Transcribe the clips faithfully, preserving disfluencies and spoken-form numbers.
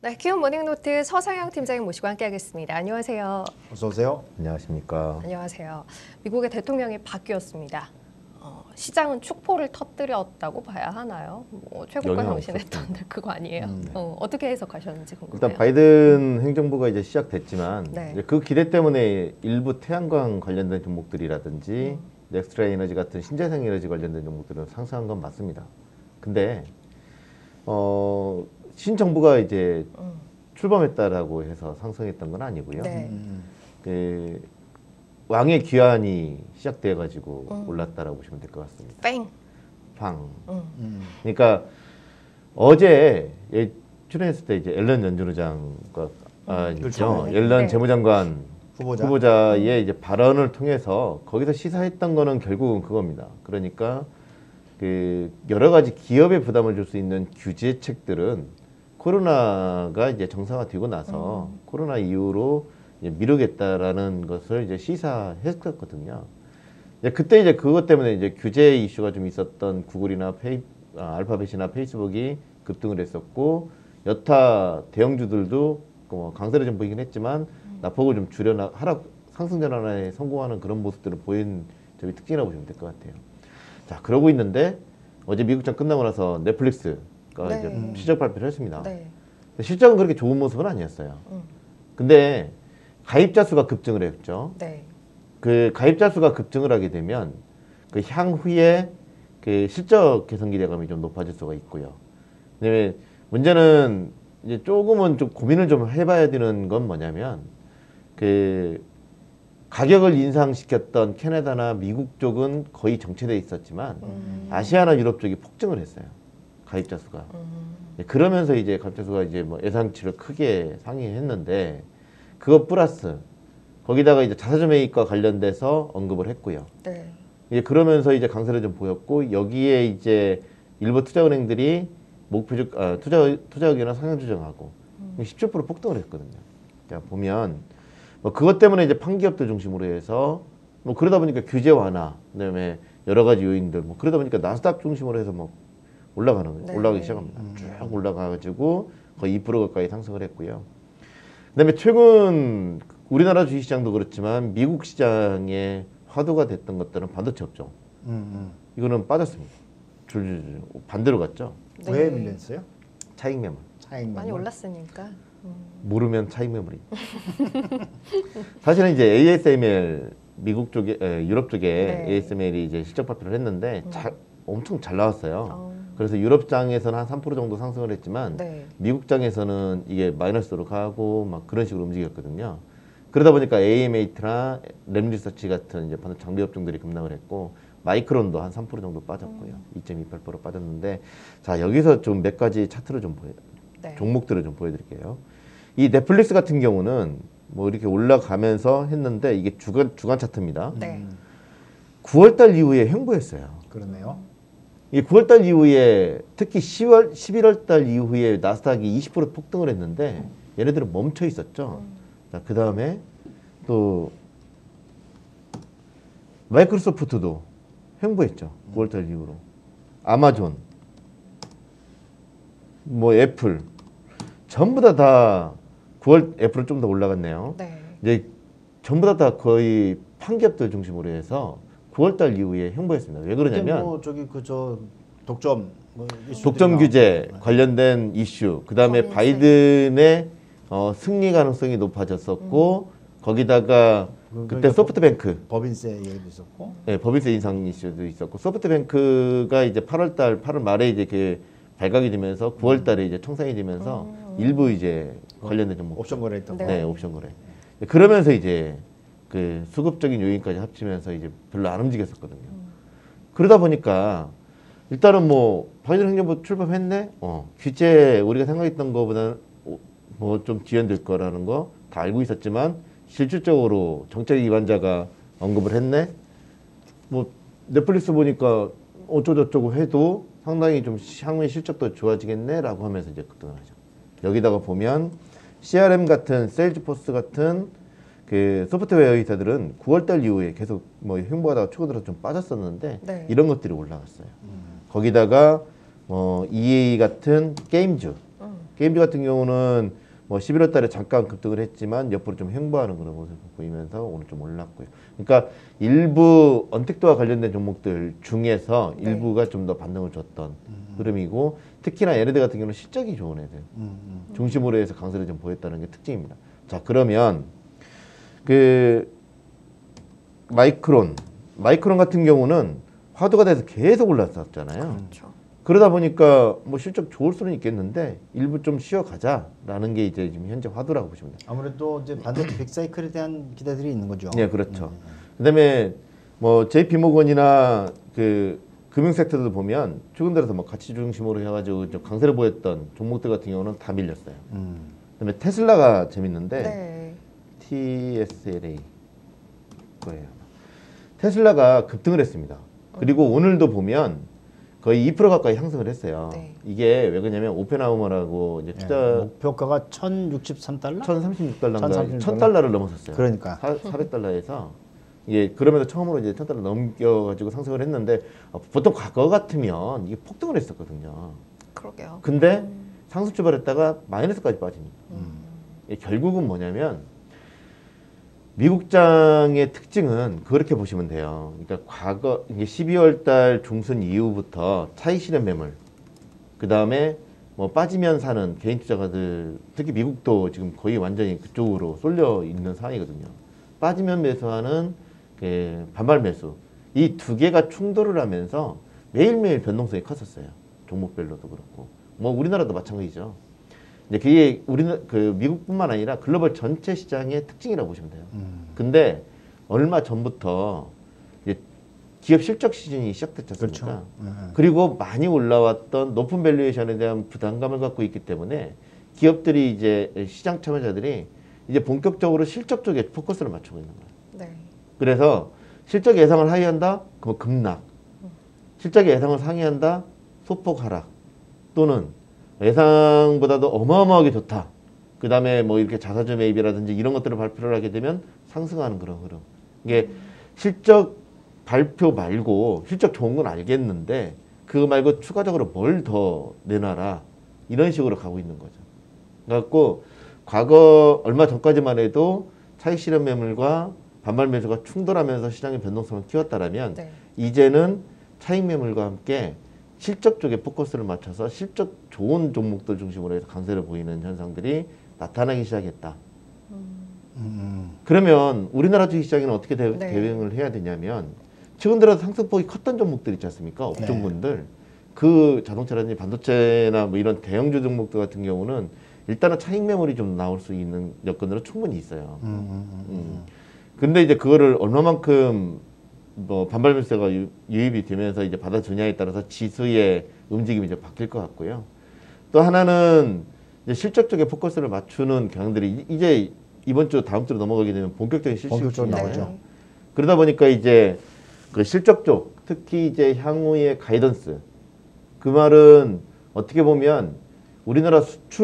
네, 키움 모닝노트 서상영 팀장님 모시고 함께하겠습니다. 안녕하세요. 어서 오세요. 안녕하십니까. 안녕하세요. 미국의 대통령이 바뀌었습니다. 어, 시장은 축포를 터뜨렸다고 봐야 하나요? 뭐 최고가 영향 당신했던 그거 아니에요? 음, 네. 어, 어떻게 해석하셨는지 궁금해요. 일단 바이든 행정부가 이제 시작됐지만 네. 이제 그 기대 때문에 일부 태양광 관련된 종목들이라든지 음. 넥스트라 에너지 같은 신재생 에너지 관련된 종목들은 상승한 건 맞습니다. 근데 어, 신정부가 이제 음. 출범했다라고 해서 상승했던 건 아니고요. 네. 음, 그 왕의 귀환이 시작돼 가지고 음. 올랐다라고 보시면 될 것 같습니다. 뺑. 팡. 음. 음, 그러니까 어제 예, 출연했을 때 이제 앨런 연준의장과 아, 있죠. 그렇죠. 앨런 네. 재무장관 후보자. 후보자의 이제 발언을 통해서 거기서 시사했던 거는 결국은 그겁니다. 그러니까 그 여러 가지 기업에 부담을 줄 수 있는 규제책들은 코로나가 이제 정상화되고 나서 음. 코로나 이후로 이제 미루겠다라는 것을 이제 시사했었거든요. 이제 그때 이제 그것 때문에 이제 규제 이슈가 좀 있었던 구글이나 페이, 아, 알파벳이나 페이스북이 급등을 했었고 여타 대형주들도 뭐 강세를 좀 보이긴 했지만 낙폭을 좀 줄여 하락 상승 전환에 성공하는 그런 모습들을 보인 점이 특징이라고 보시면 될 것 같아요. 자, 그러고 있는데 어제 미국장 끝나고 나서 넷플릭스가 네. 이제 음. 실적 발표를 했습니다. 네. 실적은 그렇게 좋은 모습은 아니었어요. 음. 근데 가입자 수가 급증을 했죠. 네. 그 가입자 수가 급증을 하게 되면 그 향후에 그 실적 개선 기대감이 좀 높아질 수가 있고요. 그다음에 문제는 이제 조금은 좀 고민을 좀 해봐야 되는 건 뭐냐면 그 가격을 인상시켰던 캐나다나 미국 쪽은 거의 정체돼 있었지만 음. 아시아나 유럽 쪽이 폭증을 했어요. 가입자 수가. 음. 그러면서 이제 가입자 수가 이제 뭐 예상치를 크게 상회했는데 그것 플러스 거기다가 이제 자사주 매입과 관련돼서 언급을 했고요. 네. 이제 그러면서 이제 강세를 좀 보였고 여기에 이제 일부 투자은행들이 목표 아, 투자 투자 의견을 상향 조정하고 음. 십칠 퍼센트 폭등을 했거든요. 자 보면 뭐 그것 때문에 이제 판기업들 중심으로 해서 뭐 그러다 보니까 규제 완화, 그다음에 여러 가지 요인들 뭐 그러다 보니까 나스닥 중심으로 해서 뭐 올라가는 거예요. 네. 올라가기 시작합니다. 음. 쭉 올라가가지고 거의 이 퍼센트 가까이 상승을 했고요. 그다음에 최근 우리나라 주식시장도 그렇지만 미국 시장의 화두가 됐던 것들은 반도체 업종. 음, 이거는 빠졌습니다. 줄줄줄 반대로 갔죠. 음. 네. 왜 밀렸어요? 차익 매물. 차익 많이 매물? 올랐으니까. 음. 모르면 차익 매물이. 사실은 이제 에이에스엠엘 미국 쪽에 에, 유럽 쪽에 네. 에이에스엠엘이 이제 실적 발표를 했는데 음. 자, 엄청 잘 나왔어요. 어. 그래서 유럽장에서는 한 삼 퍼센트 정도 상승을 했지만 네. 미국장에서는 이게 마이너스로 가고 막 그런 식으로 움직였거든요. 그러다 보니까 에이엠에이트나 램리서치 같은 이제 반도체 장비 업종들이 급락을 했고 마이크론도 한 삼 퍼센트 정도 빠졌고요. 음. 이 점 이팔 퍼센트 빠졌는데 자 여기서 좀 몇 가지 차트를 좀 보여 네. 종목들을 좀 보여드릴게요. 이 넷플릭스 같은 경우는 뭐 이렇게 올라가면서 했는데 이게 주간 주간 차트입니다. 네. 음, 구월달 이후에 횡보했어요. 그러네요. 이 구월달 이후에 특히 시월, 십일월달 이후에 나스닥이 이십 퍼센트 폭등을 했는데 얘네들은 멈춰 있었죠. 음. 자, 그 다음에 또 마이크로소프트도 횡보했죠. 구월달 이후로. 아마존, 뭐 애플 전부 다 다 구월 애플은 좀 더 올라갔네요. 네. 이제 전부 다 다 거의 판기업들 중심으로 해서 구월달 이후에 횡보했습니다. 왜 그러냐면 뭐 저기 그 저 독점 뭐 이슈들이 독점 나오고. 규제 네. 관련된 이슈, 그 다음에 법인세. 바이든의 어, 승리 가능성이 높아졌었고 거기다가 그- 그때 그러니까 소프트뱅크 법인세 얘기도 있었고. 네, 법인세 인상 이슈도 있었고 소프트뱅크가 이제 팔월달 팔월 말에 이제 그 발각이 되면서 구월달에 이제 청산이 되면서 음. 일부 이제 관련된 종목 옵션 거래했던 네. 거. 네, 옵션 거래. 그러면서 이제 그 수급적인 요인까지 합치면서 이제 별로 안 움직였었거든요. 그러다 보니까 일단은 뭐 바이든 행정부 출범했네. 어, 규제 우리가 생각했던 것보다는 뭐 좀 지연될 거라는 거 다 알고 있었지만 실질적으로 정책 위반자가 언급을 했네. 뭐 넷플릭스 보니까 어쩌고저쩌고 해도 상당히 좀 향후의 실적도 좋아지겠네라고 하면서 이제 급등을 하죠. 여기다가 보면 씨알엠 같은 세일즈포스 같은 그 소프트웨어 회사들은 구월달 이후에 계속 뭐 횡보하다가 초고 들어서 좀 빠졌었는데 네. 이런 것들이 올라갔어요. 거기다가 뭐 이에이 같은 게임주 음. 게임즈 같은 경우는 뭐 십일월 달에 잠깐 급등을 했지만 옆으로 좀 횡보하는 그런 모습을 보이면서 오늘 좀 올랐고요. 그러니까 일부 언택트와 관련된 종목들 중에서 네. 일부가 좀 더 반등을 줬던 흐름이고 특히나 얘네들 같은 경우는 실적이 좋은 애들 음, 음. 중심으로 해서 강세를 좀 보였다는 게 특징입니다. 자 그러면 그 마이크론 마이크론 같은 경우는 화두가 돼서 계속 올랐었잖아요. 그렇죠. 그러다 보니까 뭐 실적 좋을 수는 있겠는데 일부 좀 쉬어가자라는 게 이제 지금 현재 화두라고 보시면 돼요. 아무래도 이제 반도체 빅사이클에 대한 기대들이 있는 거죠. 네, 그렇죠. 그다음에 뭐 제이피모건이나 그 금융 섹터도 보면 최근 들어서 뭐 가치 중심으로 해가지고 좀 강세를 보였던 종목들 같은 경우는 다 밀렸어요. 음. 그다음에 테슬라가 재밌는데 네. 티에스엘에이 거예요. 테슬라가 급등을 했습니다. 그리고 오늘도 보면 거의 이 퍼센트 가까이 상승을 했어요. 네. 이게 왜 그러냐면 오펜하우머라고 이제 투자 네, 목표가가 천육십삼 달러? 천삼십육 달러인가 천삼십육 천 달러를 넘었었어요. 그러니까. 사백 달러에서 이게 그러면서 처음으로 이제 천 달러 넘겨가지고 상승을 했는데 어, 보통 과거 같으면 이게 폭등을 했었거든요. 그러게요. 근데 상승 출발했다가 마이너스까지 빠집니다. 음. 이게 결국은 뭐냐면 미국장의 특징은 그렇게 보시면 돼요. 그러니까 과거 이게 십이월 달 중순 이후부터 차익 실현 매물, 그 다음에 뭐 빠지면 사는 개인 투자가들, 특히 미국도 지금 거의 완전히 그쪽으로 쏠려 있는 상황이거든요. 빠지면 매수하는 그 반발 매수, 이 두 개가 충돌을 하면서 매일매일 변동성이 컸었어요. 종목별로도 그렇고, 뭐 우리나라도 마찬가지죠. 이제 그게 우리는 그 미국뿐만 아니라 글로벌 전체 시장의 특징이라고 보시면 돼요. 음. 근데 얼마 전부터 이제 기업 실적 시즌이 시작됐지 않습니까? 그렇죠. 네. 그리고 많이 올라왔던 높은 밸류에이션에 대한 부담감을 갖고 있기 때문에 기업들이 이제 시장 참여자들이 이제 본격적으로 실적 쪽에 포커스를 맞추고 있는 거예요. 네. 그래서 실적 예상을 하회한다? 그럼 급락. 실적 예상을 상회한다? 소폭 하락. 또는 예상보다도 어마어마하게 좋다. 그 다음에 뭐 이렇게 자사주 매입이라든지 이런 것들을 발표를 하게 되면 상승하는 그런 흐름. 이게 실적 발표 말고 실적 좋은 건 알겠는데 그거 말고 추가적으로 뭘 더 내놔라. 이런 식으로 가고 있는 거죠. 그래갖고 과거 얼마 전까지만 해도 차익 실현 매물과 반발 매수가 충돌하면서 시장의 변동성을 키웠다라면 네. 이제는 차익 매물과 함께 실적 쪽에 포커스를 맞춰서 실적 좋은 종목들 중심으로 해서 강세를 보이는 현상들이 나타나기 시작했다. 음. 그러면 우리나라 주식시장에는 어떻게 대, 네. 대응을 해야 되냐면 최근 들어서 상승폭이 컸던 종목들 있지 않습니까? 업종군들. 그 자동차라든지 반도체나 뭐 이런 대형주 종목들 같은 경우는 일단은 차익 매물이 좀 나올 수 있는 여건들은 충분히 있어요. 음, 음, 음, 음. 근데 이제 그거를 얼마만큼 뭐 반발 매수가 유- 유입이 되면서 이제 받아주냐에 따라서 지수의 움직임이 이제 바뀔 것 같고요. 또 하나는 이제 실적 쪽에 포커스를 맞추는 경향들이 이- 이제 이번 주 다음 주로 넘어가게 되면 본격적인 실적 본격적으로 시즌이잖아요. 나오죠. 그러다 보니까 이제 그 실적 쪽, 특히 이제 향후의 가이던스, 그 말은 어떻게 보면 우리나라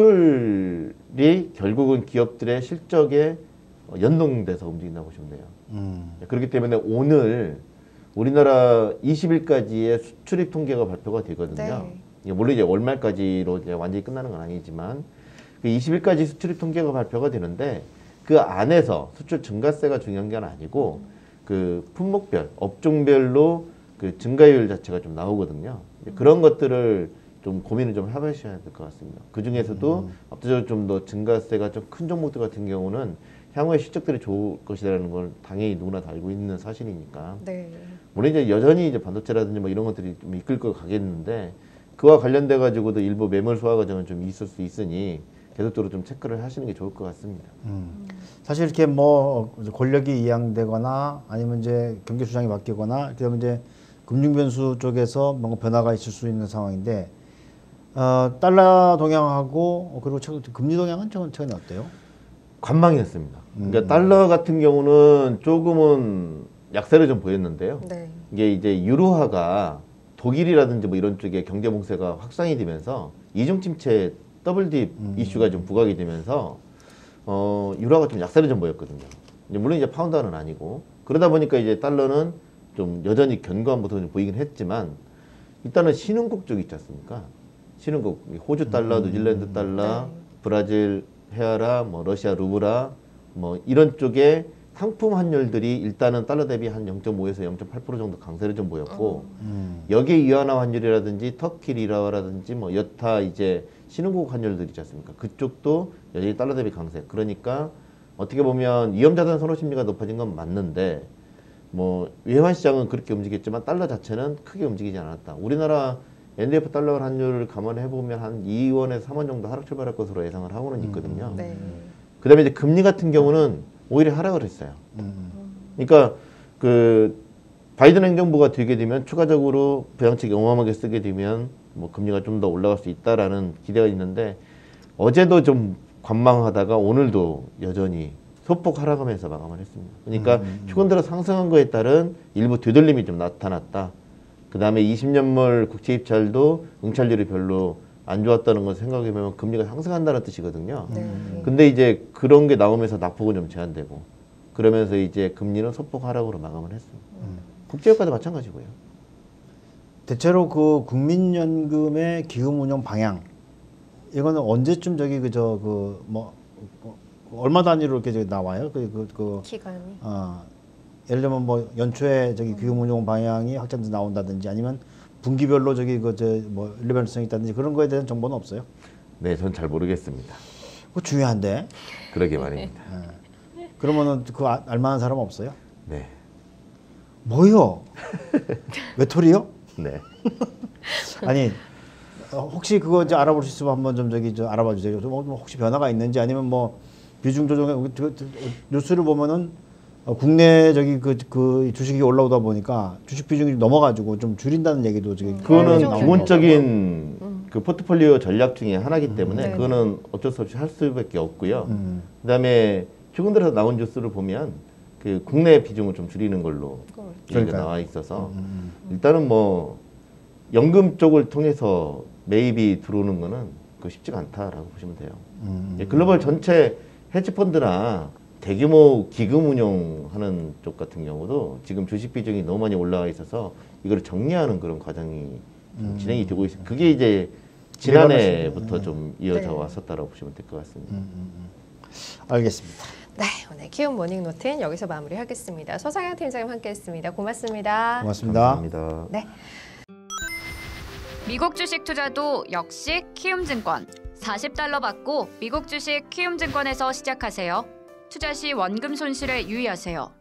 수출이 결국은 기업들의 실적에 연동돼서 움직인다고 보시면 돼요. 음. 그렇기 때문에 오늘 우리나라 이십 일까지의 수출입 통계가 발표가 되거든요. 네. 이게 물론 이제 월말까지로 이제 완전히 끝나는 건 아니지만 그 이십 일까지 수출입 통계가 발표가 되는데 그 안에서 수출 증가세가 중요한 게 아니고 그 품목별, 업종별로 그 증가율 자체가 좀 나오거든요. 이제 그런 것들을 좀 고민을 좀 해보셔야 될 것 같습니다. 그 중에서도 압도적으로 좀 더 증가세가 좀 큰 종목들 같은 경우는 향후에 실적들이 좋을 것이라는 걸 당연히 누구나 다 알고 있는 사실이니까. 네. 물론 이제 여전히 이제 반도체라든지 뭐 이런 것들이 좀 이끌 거 가겠는데 그와 관련돼 가지고도 일부 매물 소화 과정은 좀 있을 수 있으니 계속적으로 좀 체크를 하시는 게 좋을 것 같습니다. 음. 사실 이렇게 뭐 권력이 이양되거나 아니면 이제 경기 수장이 바뀌거나 그다음에 이제 금융 변수 쪽에서 뭔가 변화가 있을 수 있는 상황인데 어, 달러 동향하고 그리고 최근 금리 동향은 최근 최근에 어때요? 관망이었습니다. 그러니까 음. 달러 같은 경우는 조금은 약세를 좀 보였는데요. 네. 이게 이제 유로화가 독일이라든지 뭐 이런 쪽에 경제 봉쇄가 확산이 되면서 이중 침체 더블 딥 음. 이슈가 좀 부각이 되면서 어 유로화가 좀 약세를 좀 보였거든요. 이제 물론 이제 파운드화는 아니고 그러다 보니까 이제 달러는 좀 여전히 견고한 모습을 보이긴 했지만 일단은 신흥국 쪽 있지 않습니까? 신흥국 호주 달러, 뉴질랜드 달러, 네. 브라질 헤아라, 뭐 러시아 루브라 뭐 이런 쪽에 상품 환율들이 일단은 달러 대비 한 영 점 오에서 영 점 팔 퍼센트 정도 강세를 좀 보였고 음. 여기에 이완화 환율이라든지 터키 리라라든지 뭐 여타 이제 신흥국 환율들 있지 않습니까? 그쪽도 여전히 달러 대비 강세. 그러니까 어떻게 보면 위험자산 선호 심리가 높아진 건 맞는데 뭐 외환 시장은 그렇게 움직였지만 달러 자체는 크게 움직이지 않았다. 우리나라 엔디에프 달러 환율을 감안해 보면 한 이 원에서 삼 원 정도 하락 출발할 것으로 예상을 하고는 있거든요. 네. 그다음에 이제 금리 같은 경우는 오히려 하락을 했어요. 음. 그러니까 그 바이든 행정부가 되게 되면 추가적으로 부양책 어마어마하게 쓰게 되면 뭐 금리가 좀 더 올라갈 수 있다라는 기대가 있는데 어제도 좀 관망하다가 오늘도 여전히 소폭 하락하면서 마감을 했습니다. 그러니까 음. 최근 들어 상승한 거에 따른 일부 되돌림이 좀 나타났다. 그 다음에 이십 년물 국채 입찰도 응찰률이 별로 안 좋았다는 걸 생각해보면 금리가 상승한다는 뜻이거든요. 네. 근데 이제 그런 게 나오면서 낙폭은 좀 제한되고 그러면서 이제 금리는 소폭 하락으로 마감을 했습니다. 국제유가도 마찬가지고요. 대체로 그 국민연금의 기금 운용 방향 이거는 언제쯤 저기 그저 그 뭐 얼마 단위로 이렇게 저기 나와요? 그 그 그 기간이. 어, 예를 들면 뭐 연초에 저기 기금 운용 방향이 확정돼서 나온다든지 아니면 분기별로 저기 그저뭐 일반성이 있다든지 그런 거에 대한 정보는 없어요? 네, 전 잘 모르겠습니다. 그거 중요한데. 그러게 말입니다. 그러면은 그 아- 알만한 사람 없어요? 네, 뭐요? 외톨이요? 네. 아니 어, 혹시 그거 이제 알아볼 수 있으면 한번 좀 저기 저 알아봐 주세요. 좀 혹시 변화가 있는지 아니면 뭐 비중 조정에 그- 그- 뉴스를 보면은 어, 국내 저기 그, 그 주식이 올라오다 보니까 주식 비중이 넘어가지고 좀 줄인다는 얘기도 저기 그거는 음. 기본적인 음. 그 포트폴리오 전략 중에 하나이기 때문에 네. 그거는 어쩔 수 없이 할 수밖에 없고요. 음. 그다음에 최근 들어서 나온 뉴스를 보면 그 국내 비중을 좀 줄이는 걸로 그걸. 얘기가 그러니까요. 나와 있어서 음. 일단은 뭐 연금 쪽을 통해서 매입이 들어오는 거는 그 쉽지가 않다라고 보시면 돼요. 음. 예, 글로벌 전체 헤지펀드나 대규모 기금 운용하는 쪽 같은 경우도 지금 주식 비중이 너무 많이 올라와 있어서 이걸 정리하는 그런 과정이 좀 진행이 되고 있어요. 그게 이제 지난해부터 좀 이어져 네. 왔었다라고 보시면 될 것 같습니다. 알겠습니다. 네, 오늘 키움 모닝노트는 여기서 마무리하겠습니다. 서상현 팀장님 함께했습니다. 고맙습니다. 고맙습니다. 감사합니다. 네. 미국 주식 투자도 역시 키움증권. 사십 달러 받고 미국 주식 키움증권에서 시작하세요. 투자 시 원금 손실에 유의하세요.